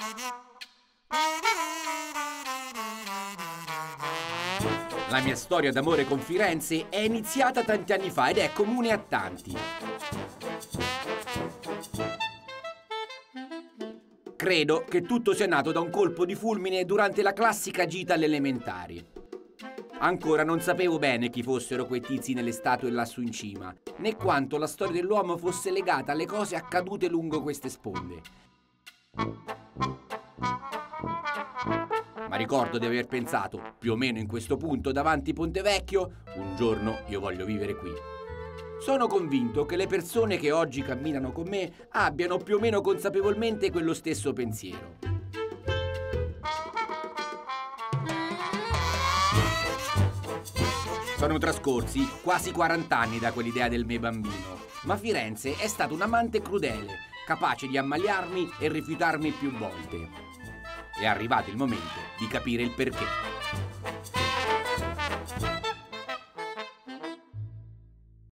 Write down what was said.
La mia storia d'amore con Firenze è iniziata tanti anni fa ed è comune a tanti. Credo che tutto sia nato da un colpo di fulmine durante la classica gita alle elementari. Ancora non sapevo bene chi fossero quei tizi nelle statue lassù in cima, né quanto la storia dell'uomo fosse legata alle cose accadute lungo queste sponde. Ma ricordo di aver pensato, più o meno in questo punto davanti Ponte Vecchio, un giorno io voglio vivere qui. Sono convinto che le persone che oggi camminano con me abbiano più o meno consapevolmente quello stesso pensiero. Sono trascorsi quasi 40 anni da quell'idea del me bambino, ma Firenze è stata un'amante crudele, capace di ammaliarmi e rifiutarmi più volte. È arrivato il momento di capire il perché.